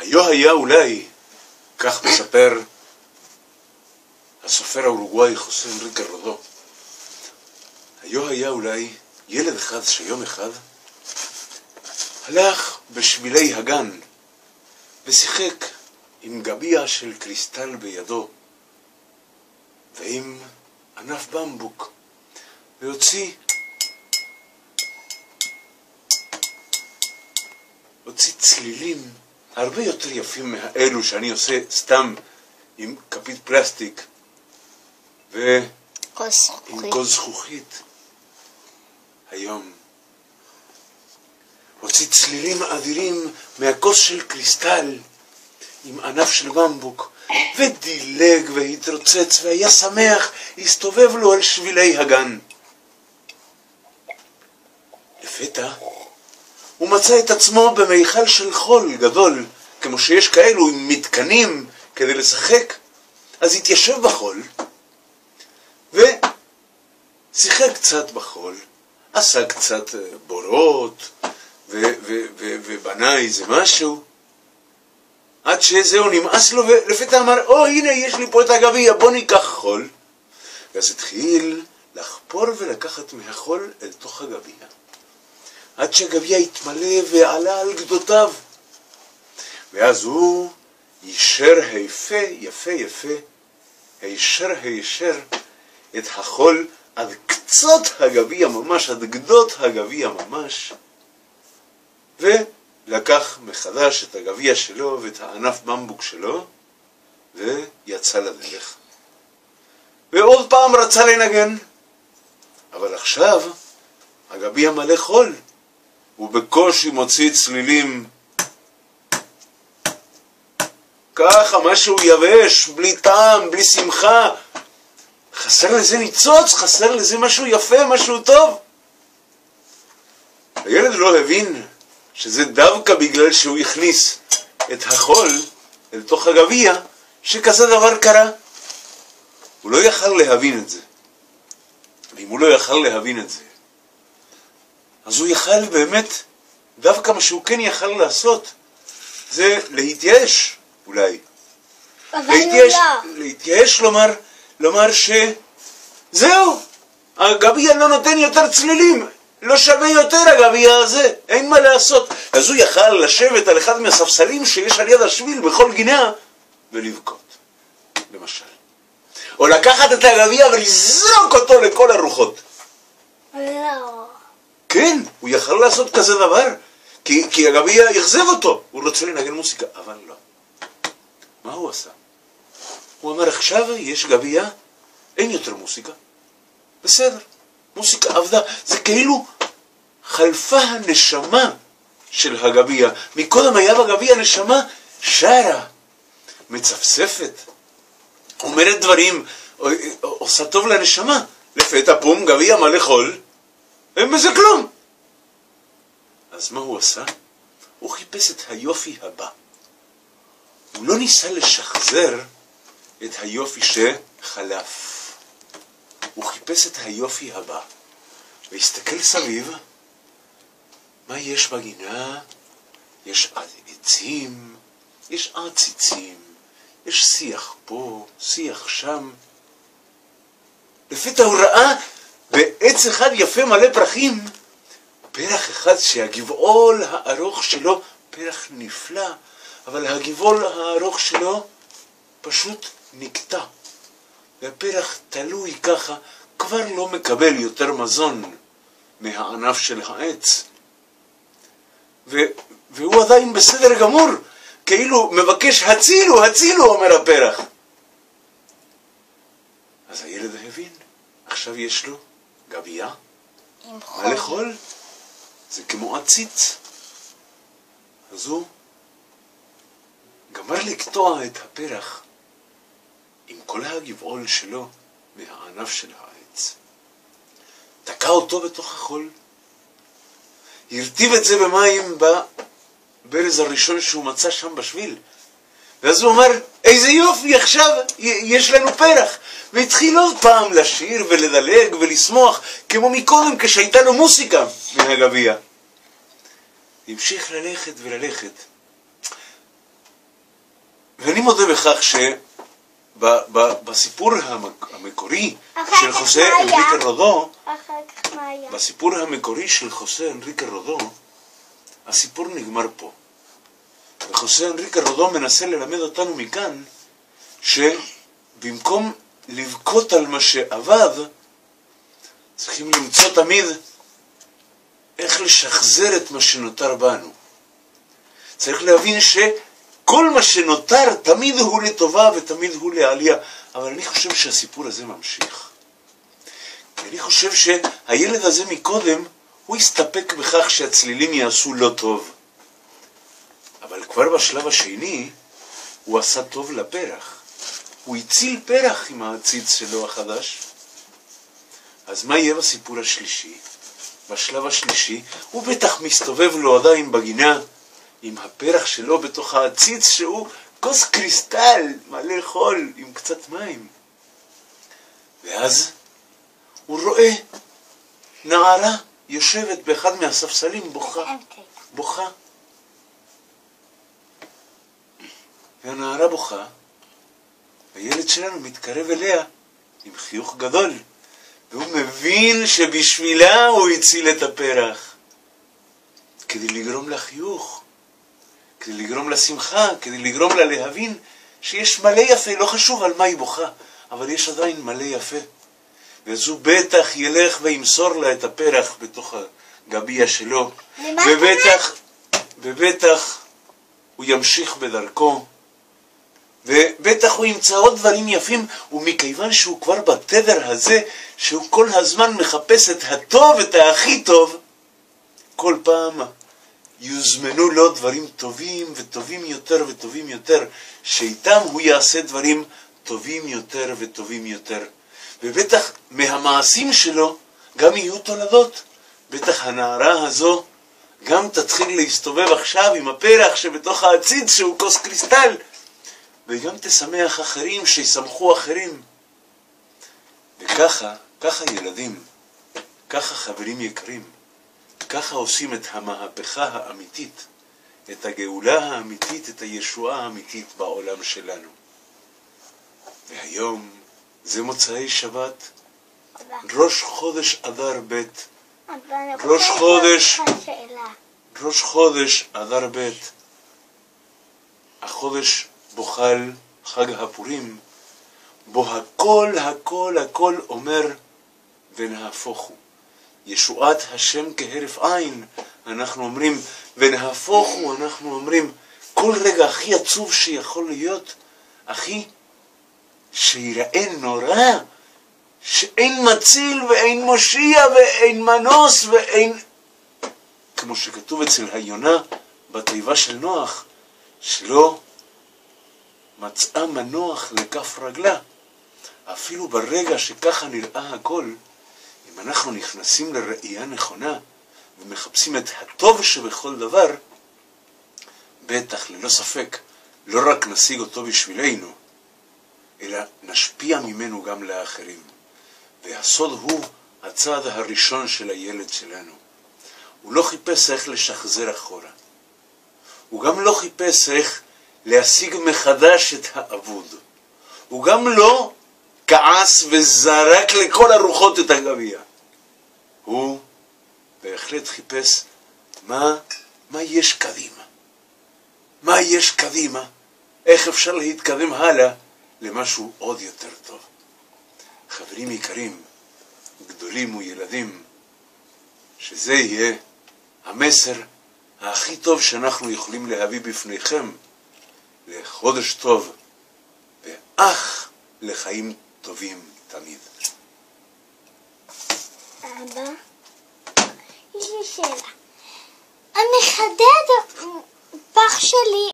היה אולי, כך מספר הסופר האורוגוואי חוסה אנריקה רודו, היה אולי ילד אחד שיום אחד הלך בשבילי הגן ושיחק עם גביע של קריסטל בידו ועם ענף במבוק והוציא צלילים הרבה יותר יפים מאלו שאני עושה סתם עם כפית פלסטיק ועם כוס זכוכית. היום הוציא צלילים אדירים מהכוס של קריסטל עם ענף של במבוק ודילג והתרוצץ והיה שמח, הסתובב לו על שבילי הגן. לפתע הוא מצא את עצמו במיכל של חול גדול, כמו שיש כאלו עם מתקנים כדי לשחק. אז התיישב בחול ושיחק קצת בחול, עשה קצת בורות ובנה איזה משהו, עד שזהו נמאס לו, ולפתע אמר, הנה יש לי פה את הגביע, בוא ניקח חול. ואז התחיל לחפור ולקחת מהחול אל תוך הגביע, עד שהגביע התמלא ועלה על גדותיו. ואז הוא יישר יפה, הישר את החול עד קצות הגביע ממש, עד גדות הגביע ממש, ולקח מחדש את הגביע שלו ואת הענף במבוק שלו ויצא לדרך. ועוד פעם רצה לנגן, אבל עכשיו הגביע מלא חול, הוא בקושי מוציא צלילים ככה, משהו יבש, בלי טעם, בלי שמחה. חסר לזה ניצוץ, חסר לזה משהו יפה, משהו טוב. הילד לא הבין שזה דווקא בגלל שהוא הכניס את החול אל תוך הגביע שכזה דבר קרה. הוא לא יכל להבין את זה. ואם הוא לא יכל להבין את זה, אז הוא יכל באמת, דווקא מה שהוא כן יכל לעשות, זה להתייאש אולי. להתייאש, לומר שזהו, הגביע לא נותן יותר צלילים, לא שווה יותר הגביע הזה, אין מה לעשות. אז הוא יכל לשבת על אחד מהספסלים שיש על יד השביל בכל גינה ולבכות, למשל. או לקחת את הגביע ולזרוק אותו לכל הרוחות. לא. כן, הוא יכל לעשות כזה דבר, כי הגביע יחזב אותו, הוא רוצה לנגן מוסיקה, אבל לא. מה הוא עשה? הוא אמר, עכשיו יש גביע, אין יותר מוסיקה. בסדר, מוסיקה עבדה. זה כאילו חלפה הנשמה של הגביע. מקודם היה בגביע נשמה שרה, מצפצפת, אומרת דברים, עושה טוב לנשמה. לפתע פום, גביע מלא חול, אין בזה כלום. אז מה הוא עשה? הוא חיפש את היופי הבא. הוא לא ניסה לשחזר את היופי שחלף. הוא חיפש את היופי הבא. והסתכל סביב, מה יש בגינה? יש עצים, יש עציצים, יש שיח פה, שיח שם. לפתע הוא ראה בעץ אחד יפה מלא פרחים, פרח אחד שהגבעול הארוך שלו, פרח נפלא, אבל הגבעול הארוך שלו פשוט נקטע. והפרח תלוי ככה, כבר לא מקבל יותר מזון מהענף של העץ. והוא עדיין בסדר גמור, כאילו מבקש הצילו, הצילו, אומר הפרח. אז הילד הבין, עכשיו יש לו גביע, מה לאכול? זה כמו עציץ. אז הוא גמר לקטוע את הפרח עם כל הגבעול שלו מהענף של העץ. תקע אותו בתוך החול, הרטיב את זה במים בברז הראשון שהוא מצא שם בשביל, ואז הוא אומר, איזה יופי, עכשיו יש לנו פרח. והתחיל עוד פעם לשיר ולדלג ולשמוח, כמו מקודם כשהייתה לו מוסיקה מהגביע. המשיך ללכת וללכת. ואני מודה בכך שבסיפור המקורי של חוסה אנריקה רודו, אחר כך מה היה? בסיפור המקורי של חוסה אנריקה רודו, הסיפור נגמר פה. וחוסה אנריקה רודו מנסה ללמד אותנו מכאן, שבמקום לבכות על מה שעבד, צריכים למצוא תמיד איך לשחזר את מה שנותר בנו. צריך להבין שכל מה שנותר תמיד הוא לטובה ותמיד הוא לעלייה. אבל אני חושב שהסיפור הזה ממשיך. אני חושב שהילד הזה מקודם, הוא הסתפק בכך שהצלילים יעשו לא טוב. אבל כבר בשלב השני, הוא עשה טוב לפרח. הוא הציל פרח עם העציץ שלו החדש. אז מה יהיה בסיפור השלישי? בשלב השלישי, הוא בטח מסתובב לו עדיין בגינה, עם הפרח שלו בתוך העציץ, שהוא כוס קריסטל מלא חול עם קצת מים. ואז הוא רואה נערה יושבת באחד מהספסלים, בוכה. והנערה בוכה, הילד שלנו מתקרב אליה עם חיוך גדול, והוא מבין שבשבילה הוא הציל את הפרח. כדי לגרום לה חיוך, כדי לגרום לה שמחה, כדי לגרום לה להבין שיש מלא יפה, לא חשוב על מה היא בוכה, אבל יש עדיין מלא יפה. ואז הוא בטח ילך וימסור לה את הפרח בתוך הגביע שלו, ובטח הוא ימשיך בדרכו, ובטח הוא ימצא עוד דברים יפים, ומכיוון שהוא כבר בתדר הזה, שהוא כל הזמן מחפש את הטוב, את הכי טוב, כל פעם יוזמנו לו דברים טובים וטובים יותר וטובים יותר, שאיתם הוא יעשה דברים טובים יותר וטובים יותר. ובטח מהמעשים שלו גם יהיו תולדות. בטח הנערה הזו גם תתחיל להסתובב עכשיו עם הפרח שבתוך העציץ שהוא כוס קריסטל, וגם תשמח אחרים שישמחו אחרים. וככה, ילדים, ככה חברים יקרים, ככה עושים את המהפכה האמיתית, את הגאולה האמיתית, את הישועה האמיתית בעולם שלנו. והיום זה מוצאי שבת, ראש חודש אדר ב', ראש חודש אדר ב', החודש בוחל חג הפורים, בו הכל אומר ונהפוך הוא. ישועת השם כהרף עין, אנחנו אומרים, ונהפוך הוא, אנחנו אומרים, כל רגע הכי עצוב שיכול להיות, הכי שיראה נורא, שאין מציל ואין מושיע ואין מנוס ואין, כמו שכתוב אצל היונה בתיבה של נוח, שלא מצאה מנוח לכף רגלה. אפילו ברגע שככה נראה הכל, אם אנחנו נכנסים לראייה נכונה ומחפשים את הטוב שבכל דבר, בטח ללא ספק לא רק נשיג אותו בשבילנו, אלא נשפיע ממנו גם לאחרים. והסוד הוא הצעד הראשון של הילד שלנו. הוא לא חיפש איך לשחזר אחורה. הוא גם לא חיפש איך להשיג מחדש את האבוד. הוא גם לא כעס וזרק לכל הרוחות את הגביע. הוא בהחלט חיפש מה יש קדימה. מה יש קדימה? איך אפשר להתקדם הלאה למשהו עוד יותר טוב. חברים יקרים, גדולים וילדים, שזה יהיה המסר הכי טוב שאנחנו יכולים להביא בפניכם לחודש טוב ואך לחיים טובים תמיד. אבא, יש לי שאלה. המחדד פח שלי